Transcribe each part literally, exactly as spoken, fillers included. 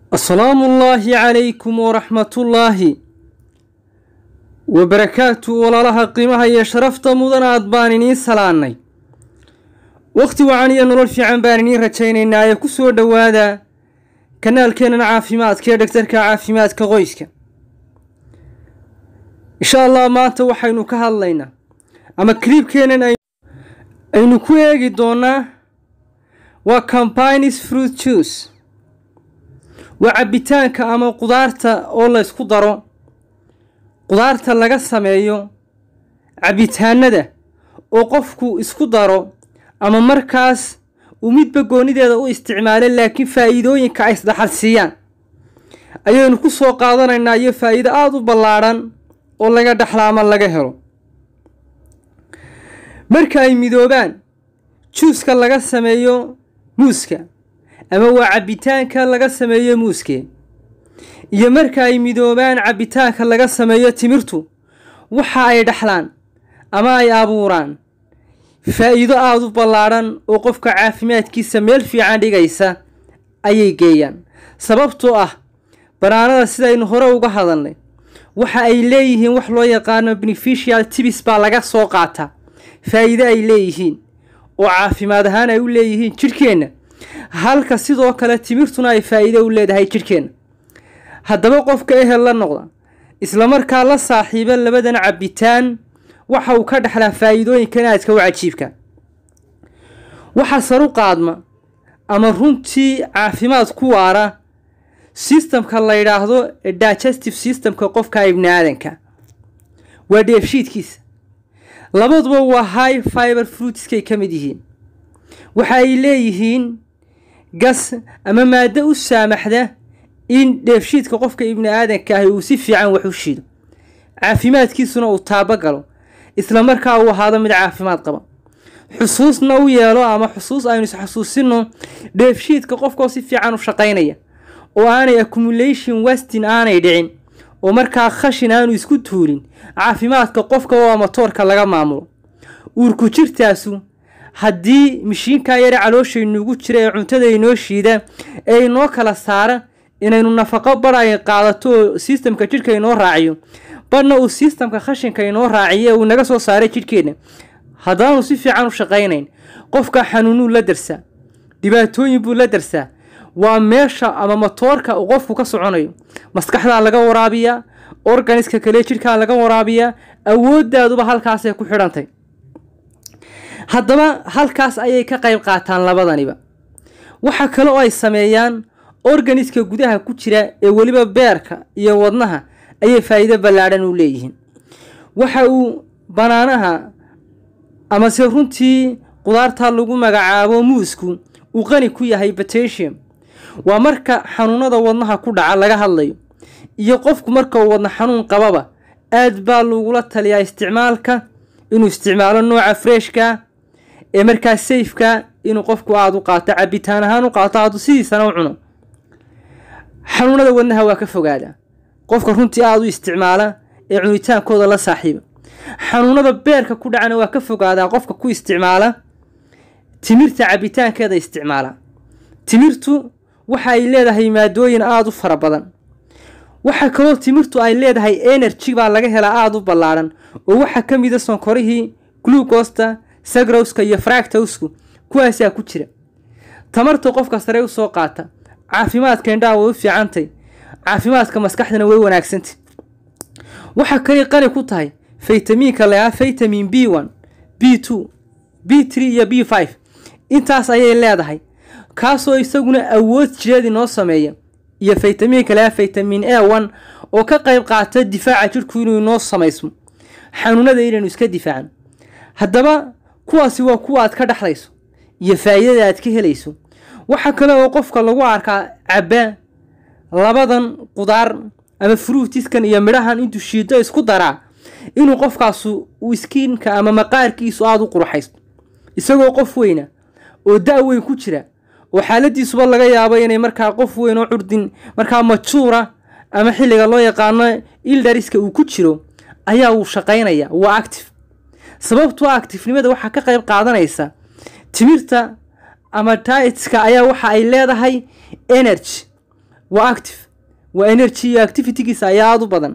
السلام الله عليكم ورحمة الله وبركاته ولا لها قيمة هي شرفت مدنا أدبانيني سلاني وقت وعني أن نرفع عن بانيني رتشيني نايا كسور دوادا كنال كينا عافيمات كي دكتورك عافيمات كغويسك إن شاء الله ما توحينو كهالينا أما كريب كينا أينو كوياجي دونا وكامباينيس فروت جوس وعبيتانك أما قدارتا أولا اسكو دارو قدارتا لغا سمييو عبيتان ده oo qofku isku daro ama markaas uu midba goonideeda u isticmaalo laakiin faa'iidooyinka ay isdhaxal siiyaan ayaynu ku soo qaadanaynaa iyo faa'iido aad u ballaaran oo laga dhaxlaama laga helo marka ay midoobaan juuska laga sameeyo muuska ama waa cabitaanka laga sameeyo muuska iyo marka ay midoobaan cabitaanka laga sameeyo timirtu waxa ay dhaxlaan ama ay abuuraan faa'iido aad u ballaaran oo qofka caafimaadkiisa meel fiican dhigaysa ayay geeyaan sababtoo ah banaanada sidaynu hore uga hadalnay waxa ay leeyihiin wax loo yaqaan beneficial tips baa laga soo qaata faa'iido ay leeyihiin oo caafimaad ahaan ay u leeyihiin jirkeena halka sidoo kale timirtuna ay faa'iido u leedahay jirkeena haddaba qofka ehel la noqda isla markaa la saaxiiba labadan cabitaan waxa uu ka dhaxlaa faa'iidooyinkan aadka u cajiibka waxa saru qaadma ama runtii caafimaad ku waara systemka la yiraahdo digestive systemka qofka ibn aadanka waa dheefshiidkiisa labaduba waa high fiber fruitskay ka mid yihiin waxa ay leeyihiin gas ama maado u saamaxda in dheefshiidka qofka ibn aadanka ah uu si fiican wax u shiido caafimaadkiisuna uu taaba galo isla markaa uu ahaado mid caafimaad qaba xusuusna u yeelo ama xusuus aynu is xasuusino dheefshiidka qofka si fiican u shaqaynaya oo aanay accumulation wasting aanay dhicin oo markaa khashin aanu isku tuulin caafimaadka qofka oo matoorka laga maamulo uurku jirtaasu haddii mishiinka yar calooshaynuugu jira ee cuntada inoo shiida ee inoo kala saara inaynu nafaqo baray qaadato systemka jirka inoo raaciyo badna uu systemka khashinka inoo raaciyo uu naga soo saaray jirkeena haddaanu si fiican u shaqaynayn qofka xanuunu la darsa dhibaatooyin buu la darsa waa meesha ama matoorka uu qofku ka soconayo maskaxda laga waraabiya organiska kale jirka laga waraabiya awoodaaduba halkaas ay ku xidhantay haddaba halkaas ayay ka qayb qaataan labadaniba waxa kale oo ay sameeyaan organiska gudaha ku jira ee waliba beerka iyo wadnaha ayay faa'iido ballaaran u leeyihiin waxa uu banaanaha ama si runtii qudaarta lagu magacaabo muusku uu qani ku yahay potassium waa marka xanuunada wadnaha ku dhaca laga hadlayo iyo qofku marka uu wadna xanuun qababa aad baa lagula taliyaa isticmaalka inuu isticmaalo nooca freshka ee markaa safeka inuu qofku aad u qaato cabitaan ahaan u qaato aad sidiisana u cuno xanuunada wadnaha waa ka fogaada qofka runtii aad u isticmaala ee cunitaankooda la saaxiiba xanuunada beerka ku dhacana waa ka fogaada qofka ku isticmaala timirta cabitaankeeda isticmaala timirtu waxa ay leedahay maadooyin aad u fara badan waxa kaloo timirtu ay leedahay energy baa laga helaa aad u ballaaran oo waxa ka mid ah sonkorihii glucose sucrose iyo fructose kuwaas ayaa ku jira tamarta qofka sare u soo qaata caafimaadka indhaha way u fiicantay caafimaadka maskaxdana way wanaagsantay waxa kale qani ku tahay fitamiinka la vitamin B one B two B three iyo B five intaas ayay leedahay kaasoo isaguna awood jireed noo sameeya iyo fitamiinka la vitamin A one oo ka qayb qaata difaaca jirku inuu noo sameysmo xanuunada inaynu iska difaacno haddaba kuwaasi waa kuwa aad ka dhaxlayso iyo faa'iidada aad ka helayso waxa kale oo qofka lagu arkaa cabba labadan qudaar ama fruitiskan iyo midhahan intuu shiido isku daraa inuu qofkaas uu skinka ama maqaarkiisu aad u qurxaysto isagoo qof weyna oo da' weyn ku jira oo xaaladiisuba laga yaabo inay markaa qof weyn oo curdin markaa majuura ama xilliga loo yaqaano ildariska uu ku jiro ayaa uu shaqaynaya waa active sababtoo activenimada waxa ka qayb qaadanaysa timirta ama dietska ayaa waxa ay leedahay energy waa active waa energy iyo activitygiisa ayaa aad u badan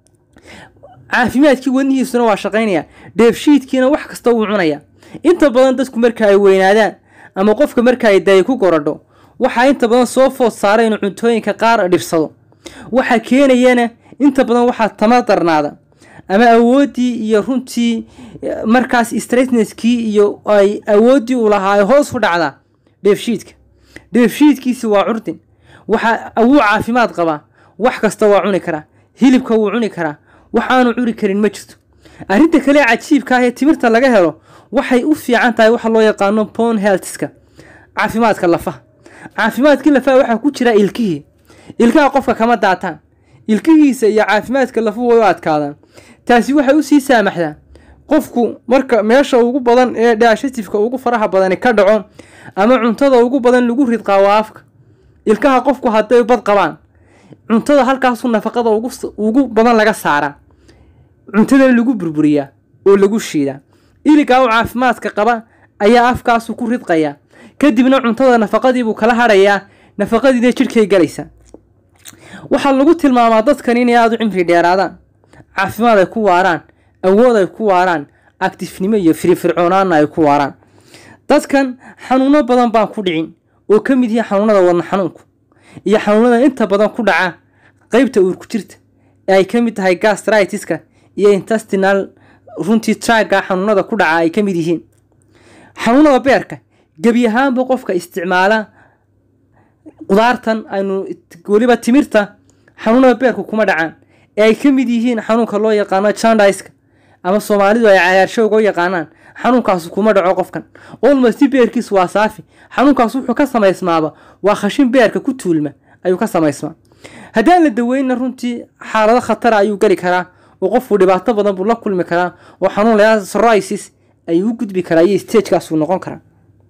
caafimaadkii wadnihiisuna waa shaqaynaya dheefshiidkiina wax kasta wuu cunaya inta badan dadku marka ay weynaadaan ama qofka marka ay daay ku korodho waxaa inta badan soo food saaray inuu cuntooyinka qaar dhibsado waxa keenayana inta badan waxaa tamardarnaada ama awoodii iyo runtii markaas stressnesskii iyo ay awoodii u lahaa ay hoos u dhacdaa dheefshiidka dheefshiidkiisi waa curdin waxa uu caafimaad qabaa wax kasta waa cuni karaa hilibka wuu cuni karaa waxaanu cuni karin ma jirto arrinta kale cajiibka ah ee timirta laga helo waxay u fiican tahay waxa loo yaqaano bone healthska caafimaadka lafaha caafimaadkii lafaha waxaa ku jira ilkihii ilkaha qofka kama daataan ilkihiisa iyo caafimaadka lafuhu way u adkaadaan taasi waxay u sii saamaxdaa qofku marka meesha ugu badan ee digestifka ugu faraha badan ka dhaco ama cuntada ugu badan lagu ridqaa waa afka ilkaha qofku hadday bad qabaan cuntada halkaas nafaqada ugu ugu badan laga saaraa cuntada lagu burburiyaa oo lagu shiidaa iliga caafimaadka qaba ayaa afkaas ku ridqaya kadibna cuntada nafaqadii buu kala harayaa nafaqadiina jirkay galaysa waxa lagu tilmaamaa dadkan inay aad u cimri dheeraadaan caafimaad ay ku waaraan awood ay ku waaraan activenimo iyo firfircoonaan ay ku waaraan dadkan xanuuno badan baan ku dhicin oo ka mid yahay xanuunada wadna xanuunku iyo xanuunada inta badan ku dhaca qaybta uur ku jirta ee ay ka mid tahay gastritis-ka iyo intestinal runtii tract xanuunada ku dhaca ay ka mid yihiin xanuunada beerka gabi ahaanba qofka isticmaala qudaartan aynu waliba timirta xanuunada beerku kuma dhacaan ee ay ka mid yihiin xanuunka loo yaqaano jaundice-ka ama Soomaalidu ay cayaarsho uga yaqaanaan xanuunkaas kuma dhaco qofkan almost beerkiis waa saafi xanuunkaas wuxuu ka sameysmaaba waa khashin beerka ku tuulma ayuu ka sameysmaa haddaan la daweyn runtii xaalado khatar ayuu gali karaa oo qofku dhibaato badan buu la kulmi karaa oo xanuun la psoriasis ay u gudbi karaa iyo stage-kaas uu noqon karaa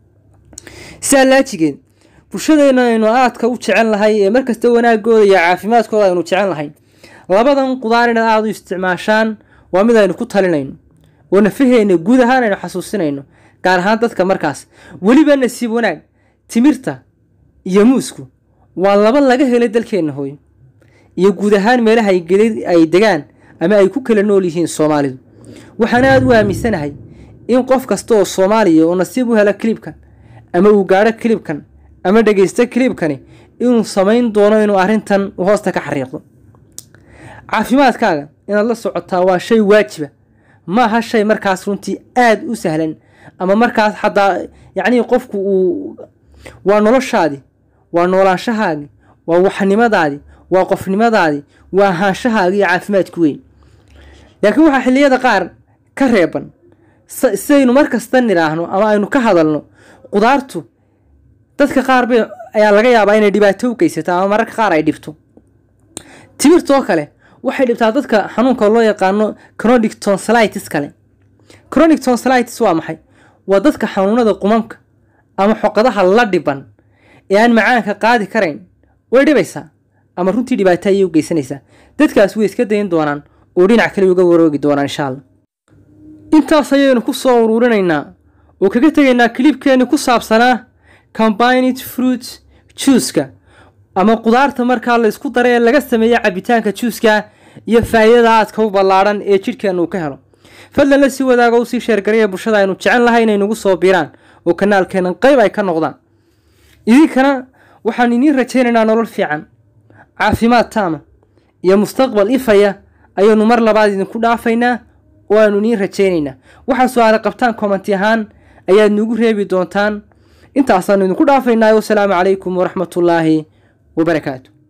salaajigeed bulshadeena aynu aadka u jecel lahay ee markasta wanaagooda iyo caafimaadkooda aynu jecel lahay labadan qudaar in aad u isticmaashaan waa mid aynu ku talinayno oo nafaheena guud ahaan aynu xasuusinayno gaar ahaan dadka markaas waliba nasiib wanaag timirta iyo muusku waa laba laga helay dalkeena hooyo iyo guud ahaan meelaha ay gelid ay degaan ama ay ku kala nool yihiin Soomaalidu waxaan aad u aaminsanahay in qof kasta oo Soomaaliya oo nasiib u hela clipkan ama uu gaaro clipkan ama dhageysta clipkani inuu sameyn doono inuu arrintan hoosta ka xariiqdo caafimaadkaaga inaad la socotaa waa shay waajiba ma aha shay markaas runtii aad u sahlan ama markaas xataa yacni qofku uu waa noloshaadi waa noolaanshahaagi waa waxnimadaadi waa qofnimadaadi waa ahaanshahaagi iyo caafimaadku weyn laakiin waxaa xilliyada qaar ka reeban saynu markasta niraahno ama aynu ka hadalno qudaartu dadka qaar bay ayaa laga yaabaa inay dhibaato u geysato ama mararka qaar ay dhibto timirtoo kale waxay dhibtaa dadka xanuunka loo yaqaano chronic tonsillitis kale chronic tonsillitis waa maxay waa dadka xanuunada qumamka ama xoqadaha la dhiban ee aan macaanka qaadi karayn way dhibaysaa ama runtii dhibaato ayay u geysanaysaa dadkaas way iska dayn doonaan oo dhinac kale uga waroogi doonaan insha Allah intaas ayaynu ku soo ururinaynaa oo kaga tagaynaa clipkeeni ku saabsanaa combined fruit juice-ka ama qudaarta marka la isku daray laga sameeyo cabitaanka juice-ka iyo faa'iidada aadka u ballaaran ee jidhkeenu ka helo fadlan la sii wadaago oo sii share gareeya bulshada aynu jecel lahay inay nagu soo biiraan oo kanaalkeena qayb ay ka noqdaan idinkana waxaan idin rajaynaynaa nolol fiican caafimaad taama iyo mustaqbal ifaya ayaynu mar labaad idinku dhaafaynaa oo aanu idin rajaynaynaa waxa su'aalo qabtaan comment ahaan ayaad nagu reebi doontaan intaasaan idinku dhaafaynaa. Wassalaamu calaykum waraxmatullaahi وبركاته.